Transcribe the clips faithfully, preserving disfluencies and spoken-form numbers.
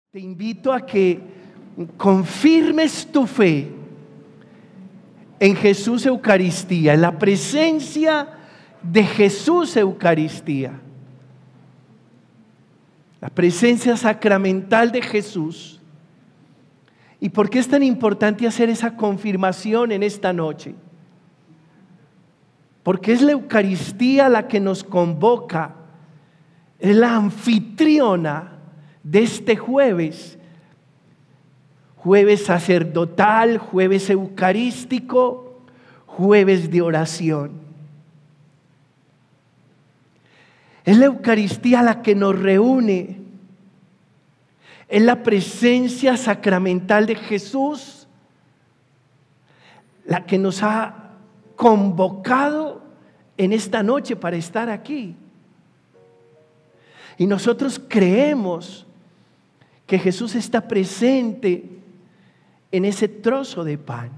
Te invito a que confirmes tu fe en Jesús Eucaristía, en la presencia de Jesús Eucaristía, la presencia sacramental de Jesús. ¿Y por qué es tan importante hacer esa confirmación en esta noche? Porque es la Eucaristía la que nos convoca, es la anfitriona de este jueves, jueves sacerdotal, jueves eucarístico, jueves de oración. Es la Eucaristía la que nos reúne, es la presencia sacramental de Jesús la que nos ha convocado en esta noche para estar aquí. Y nosotros creemos que Jesús está presente en ese trozo de pan,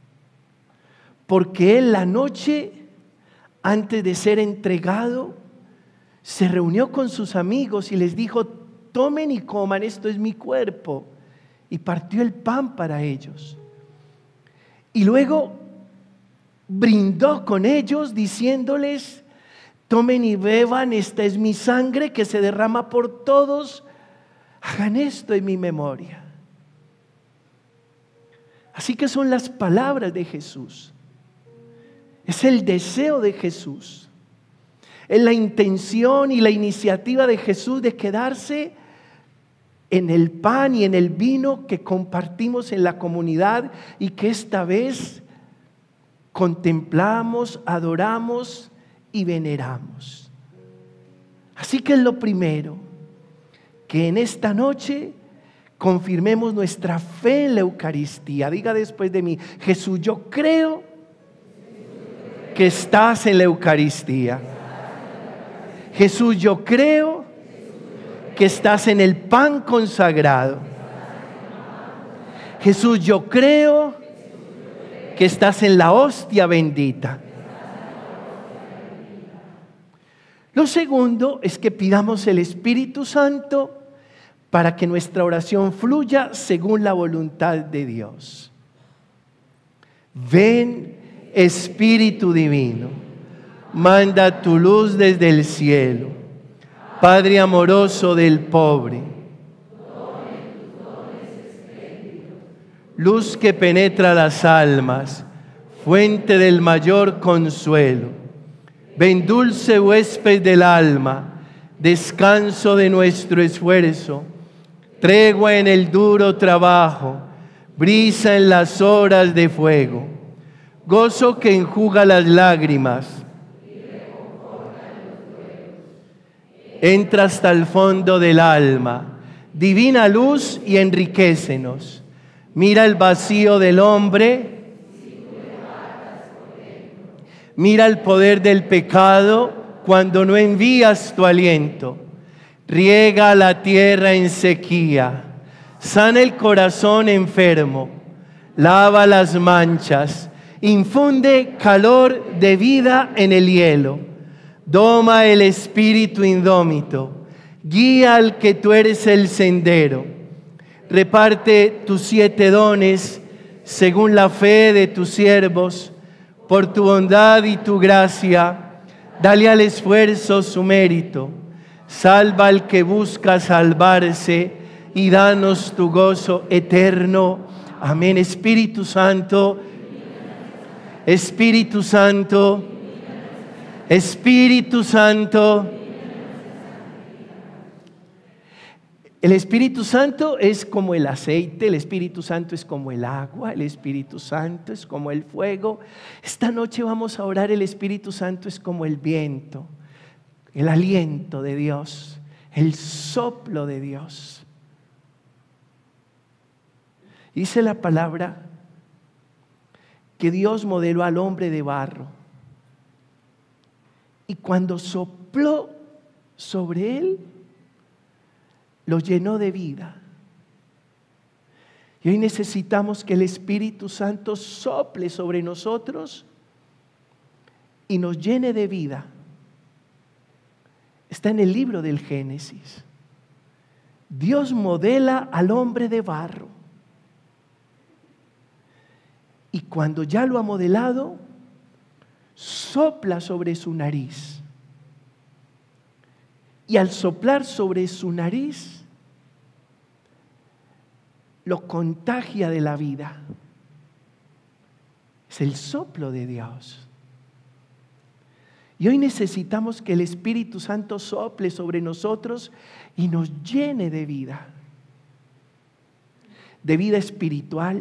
porque Él la noche antes de ser entregado se reunió con sus amigos y les dijo: tomen y coman, esto es mi cuerpo, y partió el pan para ellos. Y luego brindó con ellos diciéndoles: tomen y beban, esta es mi sangre que se derrama por todos, hagan esto en mi memoria. Así que son las palabras de Jesús, es el deseo de Jesús, es la intención y la iniciativa de Jesús de quedarse en el pan y en el vino que compartimos en la comunidad y que esta vez contemplamos, adoramos y veneramos. Así que es lo primero, que en esta noche confirmemos nuestra fe en la Eucaristía. Diga después de mí: Jesús, yo creo que estás en la Eucaristía. Jesús, yo creo que estás en el pan consagrado. Jesús, yo creo que estás en la hostia bendita. Lo segundo es que pidamos el Espíritu Santo para que nuestra oración fluya según la voluntad de Dios. Ven, Espíritu Divino, manda tu luz desde el cielo, Padre amoroso del pobre, luz que penetra las almas, fuente del mayor consuelo. Ven, dulce huésped del alma, descanso de nuestro esfuerzo, tregua en el duro trabajo, brisa en las horas de fuego, gozo que enjuga las lágrimas. Entra hasta el fondo del alma, divina luz, y enriquécenos. Mira el vacío del hombre. Mira el poder del pecado cuando no envías tu aliento. Riega la tierra en sequía, sana el corazón enfermo, lava las manchas, infunde calor de vida en el hielo, doma el espíritu indómito, guía al que tú eres el sendero, reparte tus siete dones según la fe de tus siervos. Por tu bondad y tu gracia, dale al esfuerzo su mérito. Salva al que busca salvarse y danos tu gozo eterno. Amén. Espíritu Santo, Espíritu Santo, Espíritu Santo. El Espíritu Santo es como el aceite, el Espíritu Santo es como el agua, el Espíritu Santo es como el fuego. Esta noche vamos a orar: el Espíritu Santo es como el viento, el aliento de Dios, el soplo de Dios. Dice la palabra que Dios modeló al hombre de barro, y cuando sopló sobre él, lo llenó de vida. Y hoy necesitamos que el Espíritu Santo sople sobre nosotros y nos llene de vida. Está en el libro del Génesis. Dios modela al hombre de barro. Y cuando ya lo ha modelado, sopla sobre su nariz. Y al soplar sobre su nariz, lo contagia de la vida. Es el soplo de Dios. Y hoy necesitamos que el Espíritu Santo sople sobre nosotros y nos llene de vida. De vida espiritual,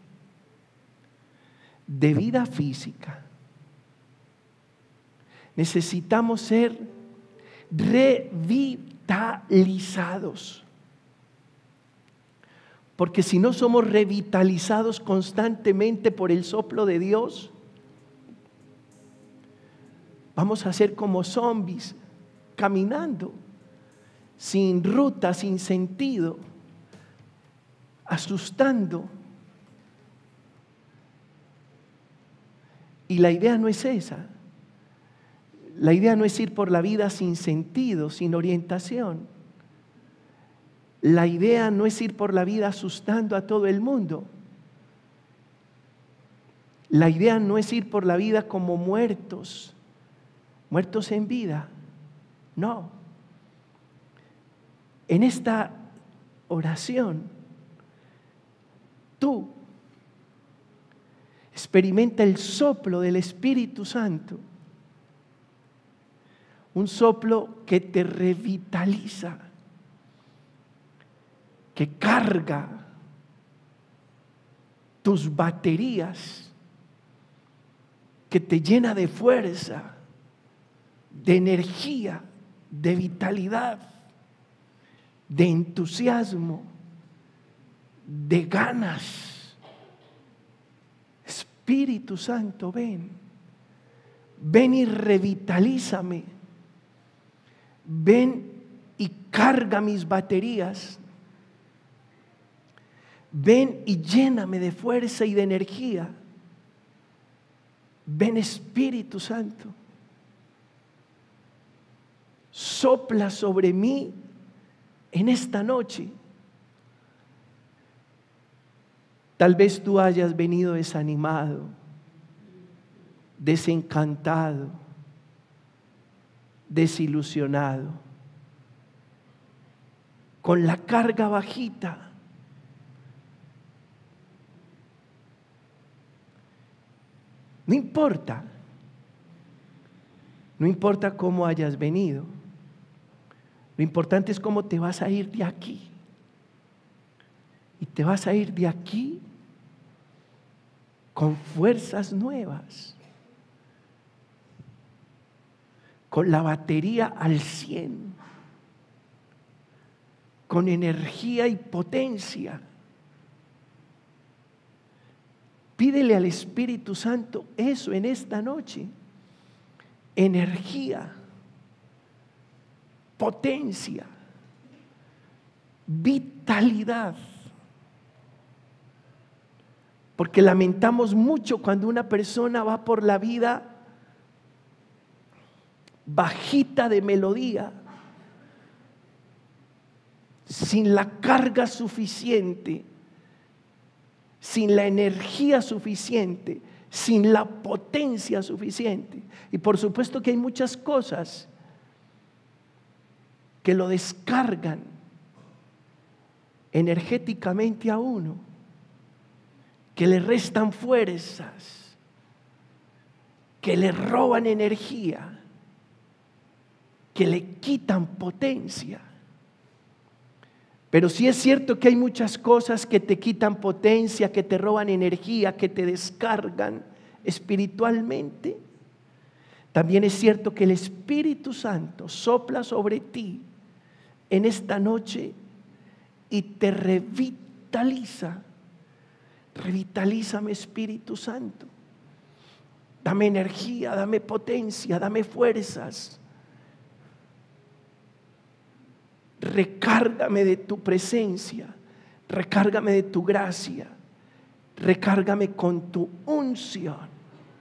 de vida física. Necesitamos ser revitalizados. Porque si no somos revitalizados constantemente por el soplo de Dios, vamos a ser como zombies, caminando, sin ruta, sin sentido, asustando. Y la idea no es esa. La idea no es ir por la vida sin sentido, sin orientación. La idea no es ir por la vida asustando a todo el mundo. La idea no es ir por la vida como muertos, muertos en vida. No. En esta oración, tú experimenta el soplo del Espíritu Santo. Un soplo que te revitaliza, que carga tus baterías, que te llena de fuerza, de energía, de vitalidad, de entusiasmo, de ganas. Espíritu Santo, ven, ven y revitalízame, ven y carga mis baterías. Ven y lléname de fuerza y de energía. Ven, Espíritu Santo. Sopla sobre mí en esta noche. Tal vez tú hayas venido desanimado, desencantado, desilusionado, con la carga bajita. No importa, no importa cómo hayas venido, lo importante es cómo te vas a ir de aquí. Y te vas a ir de aquí con fuerzas nuevas, con la batería al cien, con energía y potencia. Pídele al Espíritu Santo eso en esta noche. Energía, potencia, vitalidad. Porque lamentamos mucho cuando una persona va por la vida bajita de melodía, sin la carga suficiente, sin la energía suficiente, sin la potencia suficiente. Y por supuesto que hay muchas cosas que lo descargan energéticamente a uno, que le restan fuerzas, que le roban energía, que le quitan potencia. Pero sí es cierto que hay muchas cosas que te quitan potencia, que te roban energía, que te descargan espiritualmente. También es cierto que el Espíritu Santo sopla sobre ti en esta noche y te revitaliza. Revitalízame, Espíritu Santo. Dame energía, dame potencia, dame fuerzas. Recárgame de tu presencia, recárgame de tu gracia, recárgame con tu unción.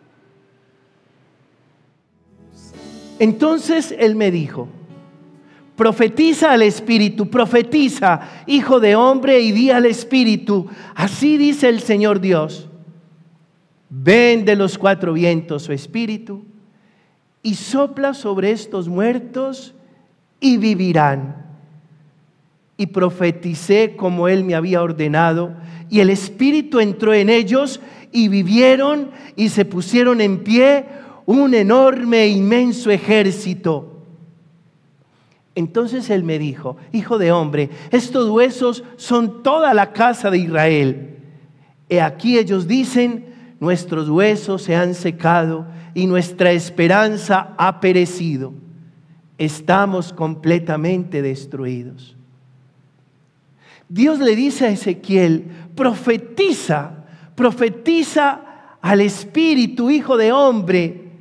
Entonces él me dijo: Profetiza al Espíritu, profetiza, hijo de hombre, y di al Espíritu, así dice el Señor Dios. Ven de los cuatro vientos su Espíritu y sopla sobre estos muertos y vivirán. Y profeticé como Él me había ordenado, y el Espíritu entró en ellos y vivieron y se pusieron en pie un enorme e inmenso ejército. Entonces Él me dijo: hijo de hombre, estos huesos son toda la casa de Israel. He aquí ellos dicen: nuestros huesos se han secado y nuestra esperanza ha perecido. Estamos completamente destruidos. Dios le dice a Ezequiel: profetiza, profetiza al Espíritu, hijo de hombre.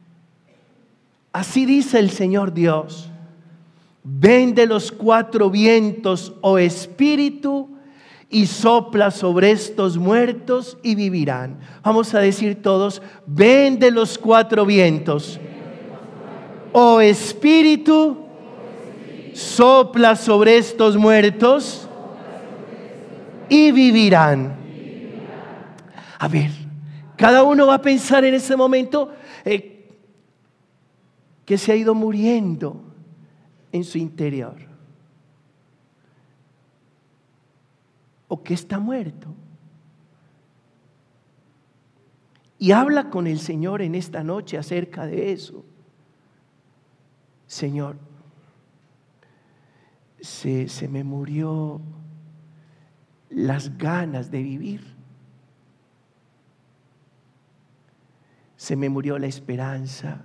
Así dice el Señor Dios. Ven de los cuatro vientos, oh Espíritu, y sopla sobre estos muertos y vivirán. Vamos a decir todos: ven de los cuatro vientos, oh Espíritu, sopla sobre estos muertos y vivirán. A ver, cada uno va a pensar en ese momento eh, que se ha ido muriendo en su interior, o que está muerto, y habla con el Señor en esta noche acerca de eso. Señor, se, se me murió las ganas de vivir, se me murió la esperanza,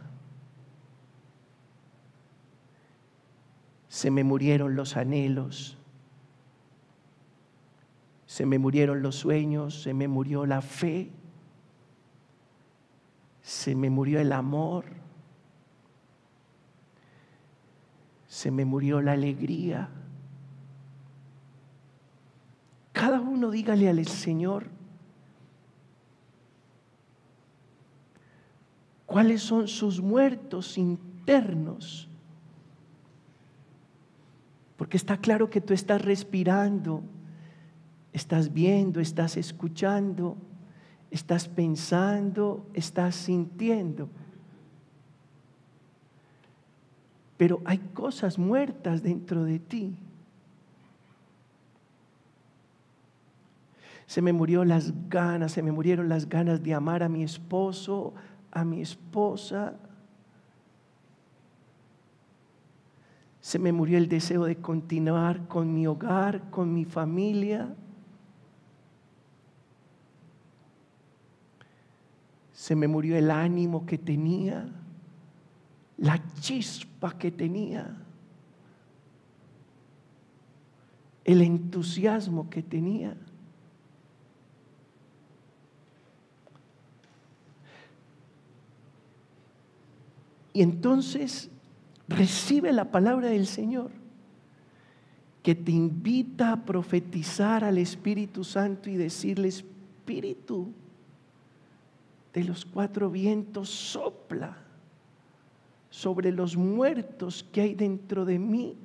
se me murieron los anhelos, se me murieron los sueños, se me murió la fe, se me murió el amor, se me murió la alegría. Cada uno dígale al Señor cuáles son sus muertos internos. Porque está claro que tú estás respirando, estás viendo, estás escuchando, estás pensando, estás sintiendo. Pero hay cosas muertas dentro de ti. Se me murió las ganas, se me murieron las ganas de amar a mi esposo, a mi esposa. Se me murió el deseo de continuar con mi hogar, con mi familia. Se me murió el ánimo que tenía, la chispa que tenía, el entusiasmo que tenía. Y entonces recibe la palabra del Señor, que te invita a profetizar al Espíritu Santo y decirle: Espíritu de los cuatro vientos, sopla sobre los muertos que hay dentro de mí,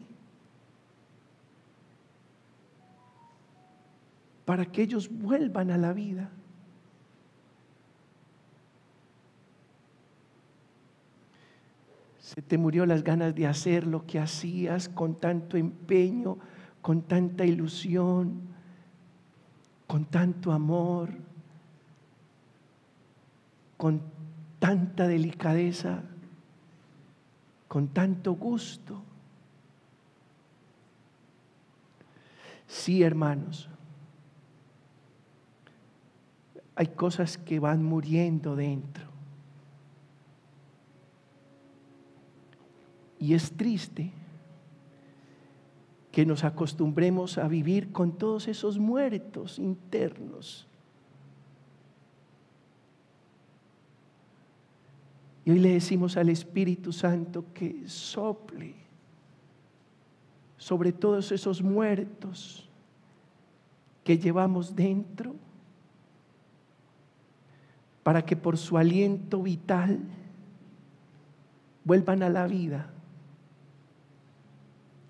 para que ellos vuelvan a la vida. Se te murió las ganas de hacer lo que hacías con tanto empeño, con tanta ilusión, con tanto amor, con tanta delicadeza, con tanto gusto. Sí, hermanos, hay cosas que van muriendo dentro. Y es triste que nos acostumbremos a vivir con todos esos muertos internos. Y hoy le decimos al Espíritu Santo que sople sobre todos esos muertos que llevamos dentro, para que por su aliento vital vuelvan a la vida,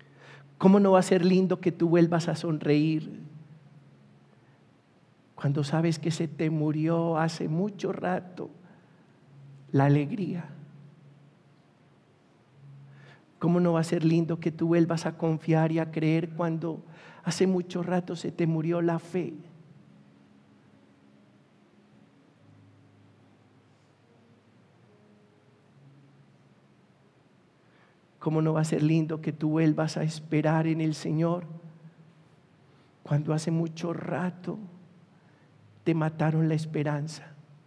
¿Cómo no va a ser lindo que tú vuelvas a sonreír cuando sabes que se te murió hace mucho rato la alegría? ¿Cómo no va a ser lindo que tú vuelvas a confiar y a creer cuando hace mucho rato se te murió la fe? ¿Cómo no va a ser lindo que tú vuelvas a esperar en el Señor cuando hace mucho rato te mataron la esperanza?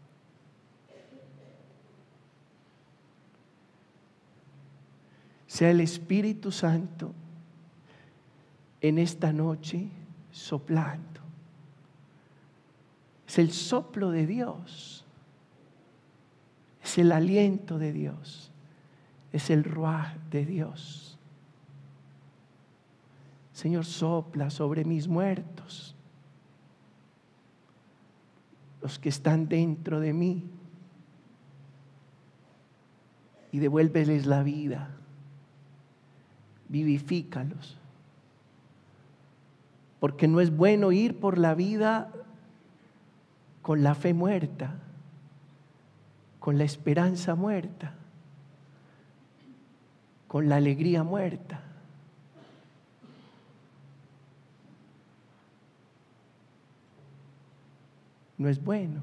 Sea el Espíritu Santo en esta noche soplando. Es el soplo de Dios, es el aliento de Dios, es el ruaj de Dios. Señor, sopla sobre mis muertos, los que están dentro de mí, y devuélveles la vida, vivifícalos. Porque no es bueno ir por la vida con la fe muerta, con la esperanza muerta, con la alegría muerta. No es bueno.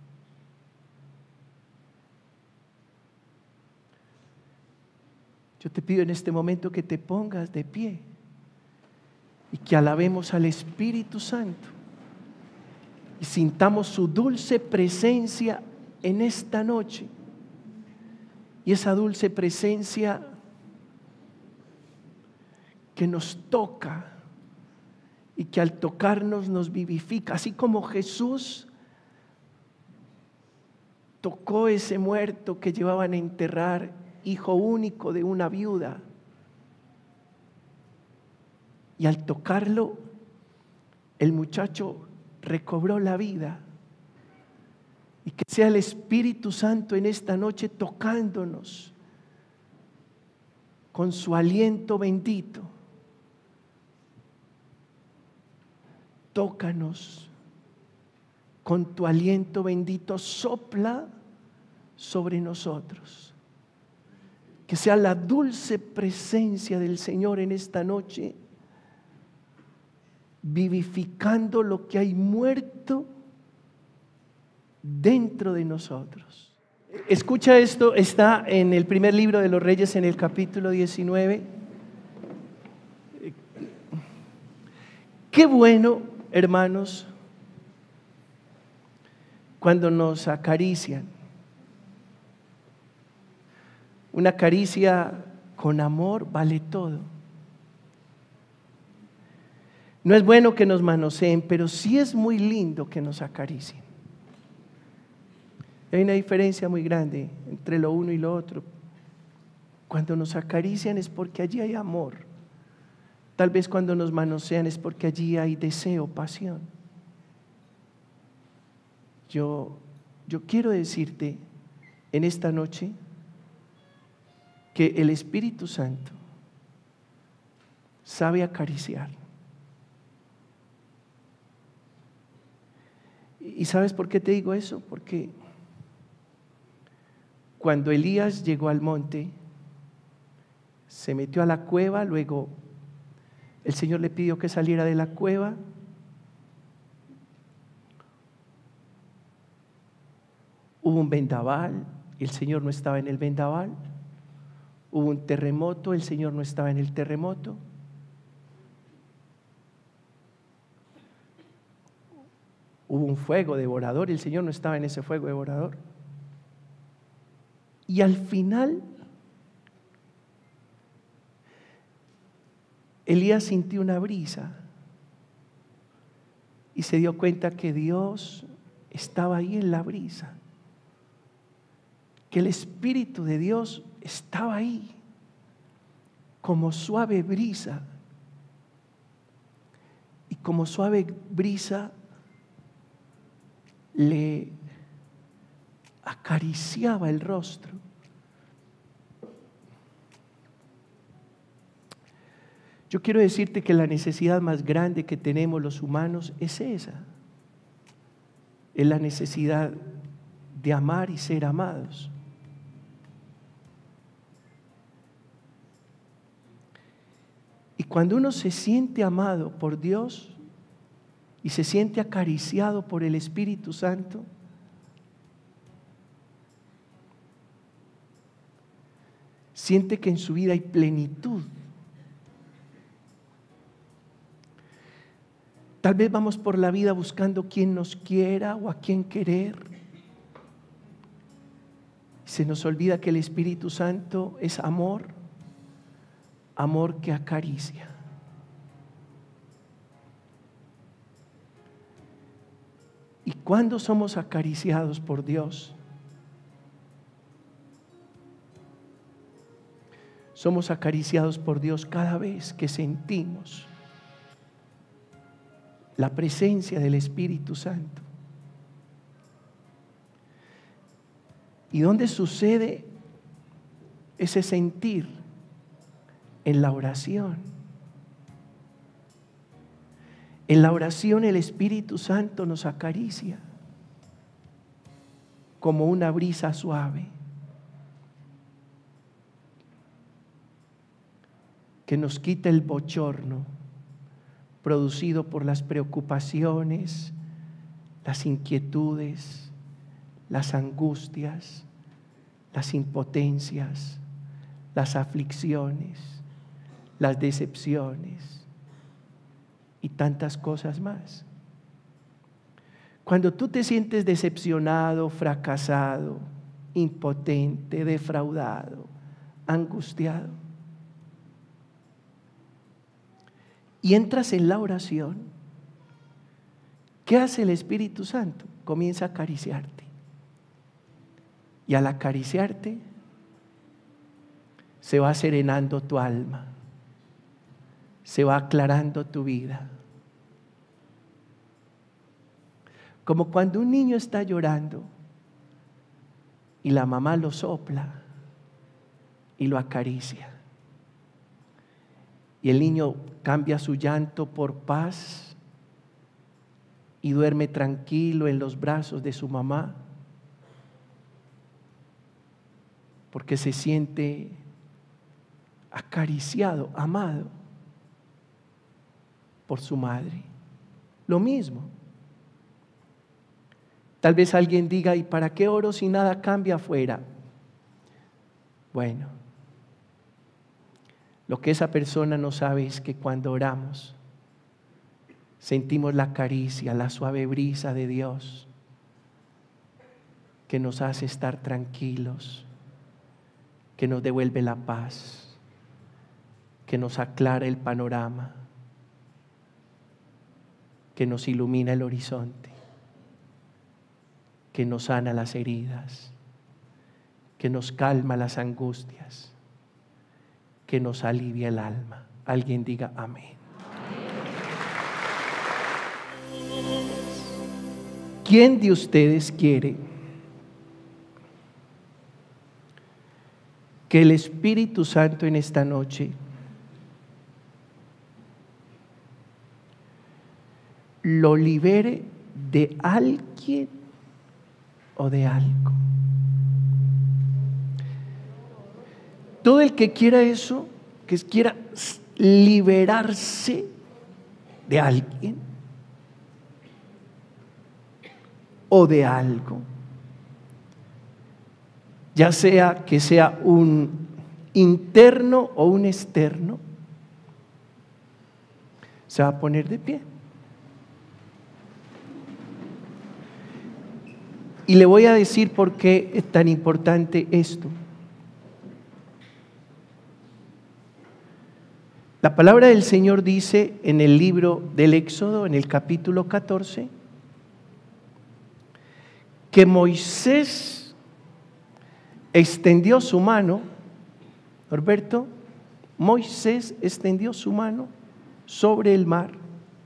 Yo te pido en este momento que te pongas de pie y que alabemos al Espíritu Santo y sintamos su dulce presencia en esta noche. Y esa dulce presencia que nos toca y que al tocarnos nos vivifica, así como Jesús tocó ese muerto que llevaban a enterrar, hijo único de una viuda, y al tocarlo el muchacho recobró la vida. Y que sea el Espíritu Santo en esta noche tocándonos con su aliento bendito. Tócanos con tu aliento bendito, sopla sobre nosotros. Que sea la dulce presencia del Señor en esta noche, vivificando lo que hay muerto dentro de nosotros. Escucha esto, está en el primer libro de los Reyes, en el capítulo diecinueve. Qué bueno, hermanos, cuando nos acarician. Una caricia con amor vale todo. No es bueno que nos manoseen, pero sí es muy lindo que nos acaricien. Hay una diferencia muy grande entre lo uno y lo otro. Cuando nos acarician es porque allí hay amor. Tal vez cuando nos manosean es porque allí hay deseo, pasión. Yo, yo quiero decirte en esta noche que el Espíritu Santo sabe acariciar. ¿Y sabes por qué te digo eso? Porque cuando Elías llegó al monte, se metió a la cueva, luego el Señor le pidió que saliera de la cueva. Hubo un vendaval, y el Señor no estaba en el vendaval. Hubo un terremoto, el Señor no estaba en el terremoto. Hubo un fuego devorador, y el Señor no estaba en ese fuego devorador. Y al final, Elías sintió una brisa y se dio cuenta que Dios estaba ahí en la brisa, que el Espíritu de Dios estaba ahí como suave brisa, y como suave brisa le acariciaba el rostro. Yo quiero decirte que la necesidad más grande que tenemos los humanos es esa. Es la necesidad de amar y ser amados. Y cuando uno se siente amado por Dios y se siente acariciado por el Espíritu Santo, siente que en su vida hay plenitud. Tal vez vamos por la vida buscando quien nos quiera o a quien querer. Se nos olvida que el Espíritu Santo es amor, amor que acaricia. Y cuando somos acariciados por Dios, somos acariciados por Dios cada vez que sentimos la presencia del Espíritu Santo. ¿Y dónde sucede ese sentir? En la oración. En la oración el Espíritu Santo nos acaricia como una brisa suave que nos quita el bochorno producido por las preocupaciones, las inquietudes, las angustias, las impotencias, las aflicciones, las decepciones y tantas cosas más. Cuando tú te sientes decepcionado, fracasado, impotente, defraudado, angustiado, y entras en la oración, ¿qué hace el Espíritu Santo? Comienza a acariciarte. Y al acariciarte, se va serenando tu alma, se va aclarando tu vida. Como cuando un niño está llorando y la mamá lo sopla y lo acaricia. Y el niño cambia su llanto por paz y duerme tranquilo en los brazos de su mamá, porque se siente acariciado, amado por su madre. Lo mismo. Tal vez alguien diga, ¿y para qué oro si nada cambia afuera? Bueno, lo que esa persona no sabe es que cuando oramos, sentimos la caricia, la suave brisa de Dios que nos hace estar tranquilos, que nos devuelve la paz, que nos aclara el panorama, que nos ilumina el horizonte, que nos sana las heridas, que nos calma las angustias, que nos alivia el alma. Alguien diga amén. ¿Quién de ustedes quiere que el Espíritu Santo en esta noche lo libere de alguien o de algo? Todo el que quiera eso, que quiera liberarse de alguien o de algo, ya sea que sea un interno o un externo, se va a poner de pie. Y le voy a decir por qué es tan importante esto. La palabra del Señor dice en el libro del Éxodo, en el capítulo catorce, que Moisés extendió su mano, Norberto, Moisés extendió su mano sobre el mar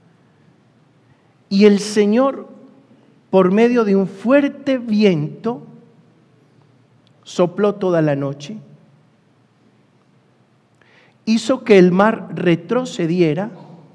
y el Señor, por medio de un fuerte viento, sopló toda la noche hizo que el mar retrocediera,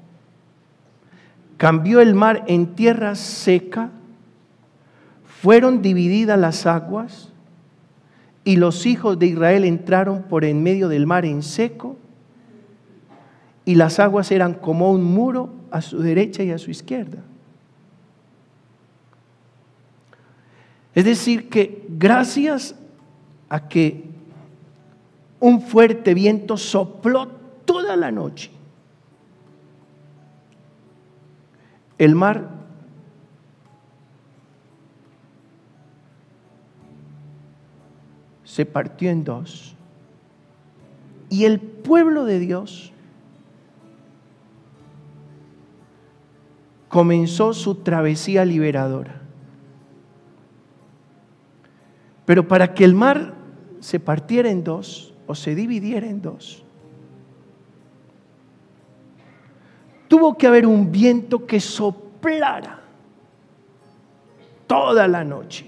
cambió el mar en tierra seca, fueron divididas las aguas y los hijos de Israel entraron por en medio del mar en seco y las aguas eran como un muro a su derecha y a su izquierda. Es decir que gracias a que un fuerte viento sopló toda la noche, el mar se partió en dos y el pueblo de Dios comenzó su travesía liberadora. Pero para que el mar se partiera en dos o se dividiera en dos, tuvo que haber un viento que soplara toda la noche.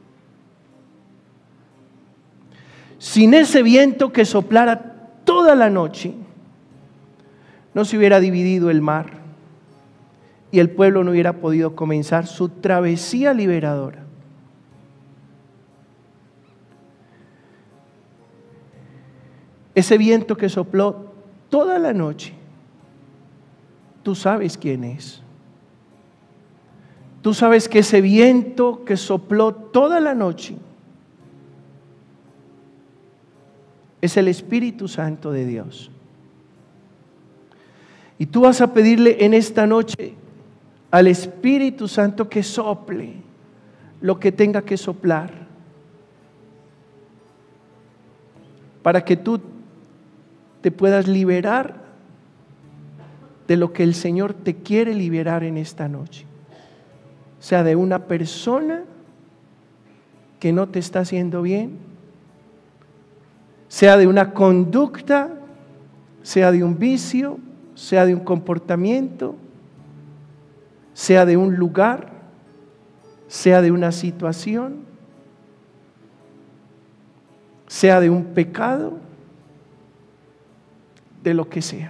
Sin ese viento que soplara toda la noche, no se hubiera dividido el mar y el pueblo no hubiera podido comenzar su travesía liberadora. Ese viento que sopló toda la noche, tú sabes quién es. Tú sabes que ese viento que sopló toda la noche es el Espíritu Santo de Dios. Y tú vas a pedirle en esta noche al Espíritu Santo que sople lo que tenga que soplar, para que tú te puedas liberar de lo que el Señor te quiere liberar en esta noche. Sea de una persona que no te está haciendo bien, sea de una conducta, sea de un vicio, sea de un comportamiento, sea de un lugar, sea de una situación, sea de un pecado, de lo que sea.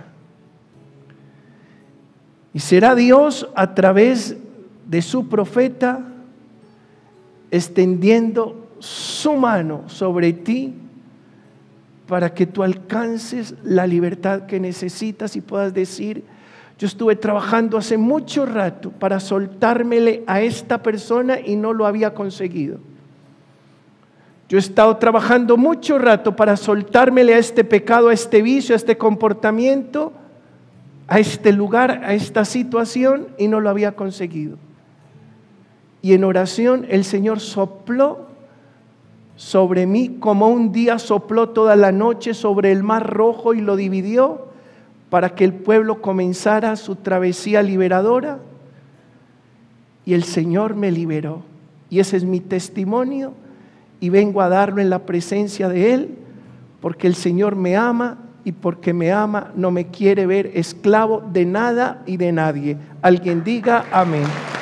Y será Dios a través de su profeta extendiendo su mano sobre ti para que tú alcances la libertad que necesitas y puedas decir: yo estuve trabajando hace mucho rato para soltármele a esta persona y no lo había conseguido. Yo he estado trabajando mucho rato para soltármele a este pecado, a este vicio, a este comportamiento, a este lugar, a esta situación y no lo había conseguido. Y en oración el Señor sopló sobre mí como un día sopló toda la noche sobre el mar rojo y lo dividió para que el pueblo comenzara su travesía liberadora. Y el Señor me liberó. Y ese es mi testimonio. Y vengo a darlo en la presencia de Él, porque el Señor me ama y porque me ama no me quiere ver esclavo de nada y de nadie. Alguien diga amén.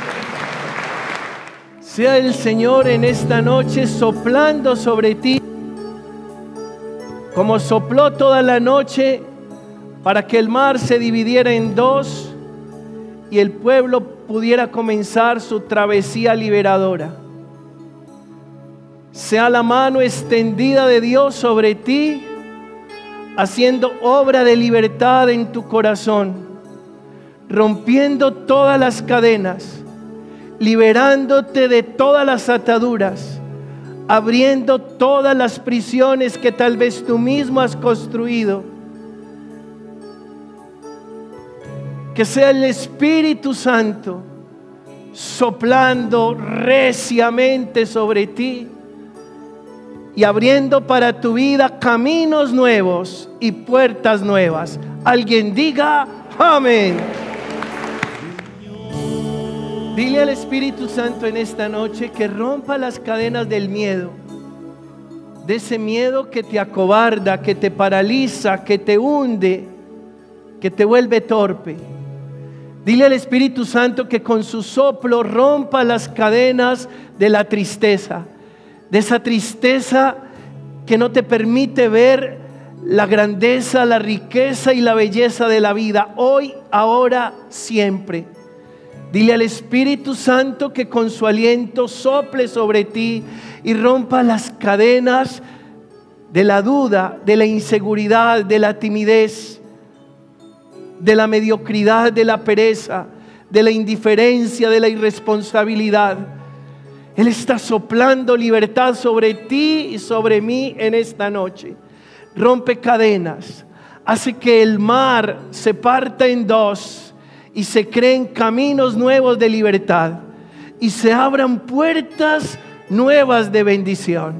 Sea el Señor en esta noche soplando sobre ti, como sopló toda la noche para que el mar se dividiera en dos y el pueblo pudiera comenzar su travesía liberadora. Sea la mano extendida de Dios sobre ti, haciendo obra de libertad en tu corazón, rompiendo todas las cadenas, liberándote de todas las ataduras, abriendo todas las prisiones que tal vez tú mismo has construido. Que sea el Espíritu Santo soplando reciamente sobre ti y abriendo para tu vida caminos nuevos y puertas nuevas. Alguien diga amén. Dile al Espíritu Santo en esta noche que rompa las cadenas del miedo, de ese miedo que te acobarda, que te paraliza, que te hunde, que te vuelve torpe. Dile al Espíritu Santo que con su soplo rompa las cadenas de la tristeza, de esa tristeza que no te permite ver la grandeza, la riqueza y la belleza de la vida, hoy, ahora, siempre. Dile al Espíritu Santo que con su aliento sople sobre ti y rompa las cadenas de la duda, de la inseguridad, de la timidez, de la mediocridad, de la pereza, de la indiferencia, de la irresponsabilidad. Él está soplando libertad sobre ti y sobre mí en esta noche. Rompe cadenas, hace que el mar se parta en dos y se creen caminos nuevos de libertad y se abran puertas nuevas de bendición.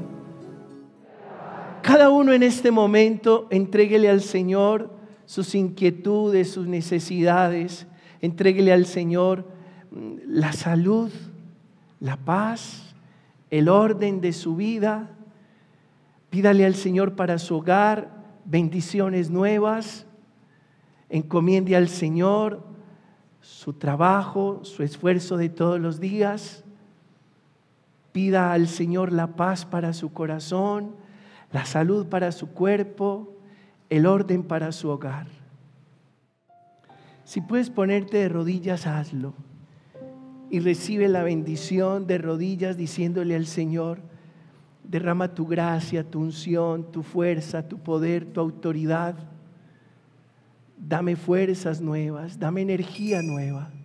Cada uno en este momento entréguele al Señor sus inquietudes, sus necesidades. Entréguele al Señor la salud, la paz, el orden de su vida. Pídale al Señor para su hogar bendiciones nuevas. Encomiende al Señor su trabajo, su esfuerzo de todos los días. Pida al Señor la paz para su corazón, la salud para su cuerpo, el orden para su hogar. Si puedes ponerte de rodillas, hazlo. Y recibe la bendición de rodillas diciéndole al Señor: derrama tu gracia, tu unción, tu fuerza, tu poder, tu autoridad. Dame fuerzas nuevas, dame energía nueva.